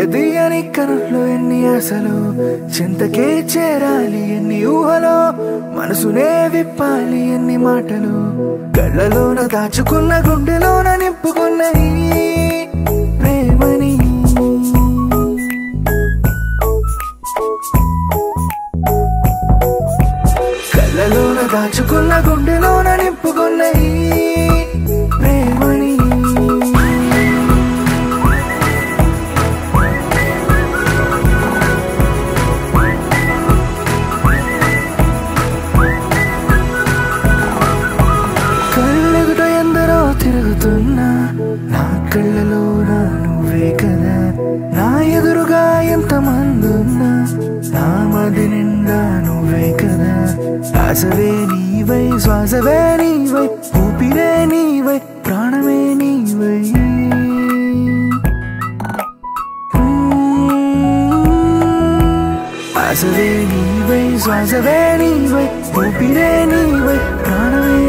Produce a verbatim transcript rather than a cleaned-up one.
తీయని కనుల్లో ఎన్ని ఆశలు చింతకే చేరాలి ఎన్ని ఊహలో మనసునే విప్పాలి ఎన్ని మాటలు కళ్ళలోన దాచుకున్న గుండెలోన నింపుకున్న ఈ ప్రేమని కళ్ళలోన దాచుకున్న గుండెలోన నింపుకున్న ఈ ప్రేమని తిరుగుతున్నా నా కళ్ళలోన నువ్వే కదా నా ఎదురుగా ఎంతమందున్నా నా మది నిండా నువ్వే కదా ఆశవే నీవై శ్వాసవే నీవై ఊపిరే నీవై ప్రాణమే నీవై ఆశవే నీవై శ్వాసవే నీవై ఊపిరే నీవై ప్రాణమే